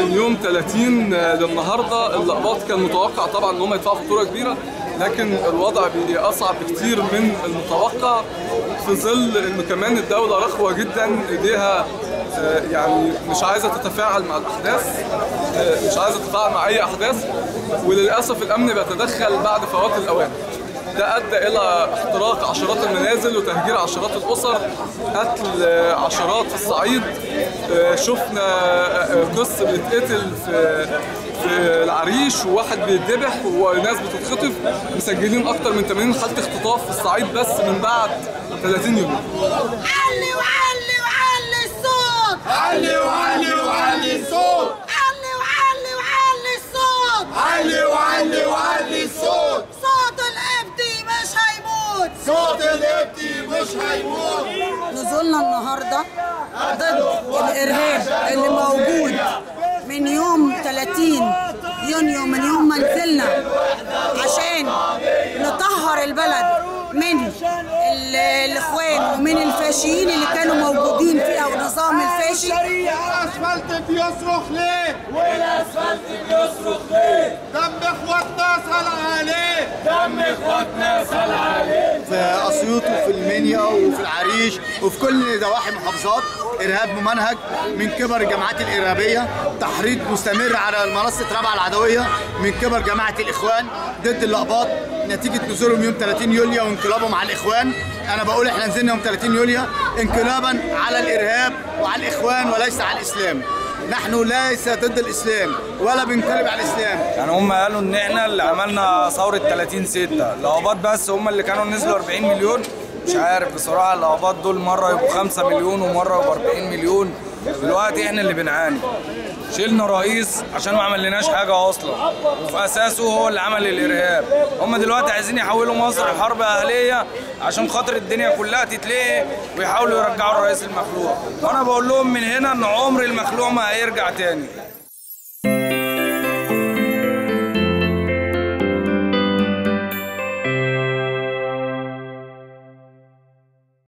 من يوم 30 للنهارده الأقباط كان متوقع طبعا ان هم يدفعوا فاتوره كبيره، لكن الوضع اصعب بكتير من المتوقع في ظل انه كمان الدوله رخوه جدا، ايديها يعني مش عايزه تتفاعل مع الاحداث، مش عايزه تتفاعل مع اي احداث، وللاسف الامن بيتدخل بعد فوات الاوان. ده ادى الى احتراق عشرات المنازل وتهجير عشرات الاسر، قتل عشرات في الصعيد. شفنا قس بيتقتل في العريش وواحد بيتذبح وناس بتتخطف. مسجلين اكتر من 80 حاله اختطاف في الصعيد بس من بعد 30 يوم. علي وعلي وعلي الصوت، علي وعلي وعلي الصوت، علي وعلي وعلي الصوت، علي وعلي وعلي الصوت. صوت القبطي مش هيموت، صوت القبطي مش هيموت. نزولنا النهارده ضد الارهاب اللي موجود من يوم 30 يونيو، من يوم ما نزلنا عشان نطهر البلد من الاخوان ومن الفاشيين اللي كانوا موجودين فيها والنظام الفاشي. الاسفلت بيصرخ ليه؟ والاسفلت بيصرخ ليه؟ دم اخواتنا سال عليه، دم اخواتنا سال عليه. في اسيوط وفي المنيا وفي العريش وفي كل نواحي المحافظات ارهاب ممنهج من كبر الجماعات الارهابيه، تحريض مستمر على منصه رابعه العدويه من كبر جماعه الاخوان ضد الاقباط نتيجه نزولهم يوم 30 يوليو وانقلابهم على الاخوان. انا بقول احنا نزلنا يوم 30 يوليو انقلابا على الارهاب وعلى الاخوان وليس على الاسلام. نحن ليس ضد الاسلام ولا بنقلب على الاسلام. يعني هم قالوا ان احنا اللي عملنا ثوره 30/6، الاقباط بس هم اللي كانوا نزلوا 40 مليون. مش عارف بصراحه الاقباط دول مره يبقوا 5 مليون ومره يبقوا 40 مليون. دلوقتي احنا اللي بنعاني. شلنا رئيس عشان ما عملناش حاجه اصلا، وفي اساسه هو اللي عمل الارهاب. هم دلوقتي عايزين يحولوا مصر لحرب اهليه عشان خاطر الدنيا كلها تتلهي ويحاولوا يرجعوا الرئيس المخلوع. وانا بقول لهم من هنا ان عمر المخلوع ما هيرجع تاني.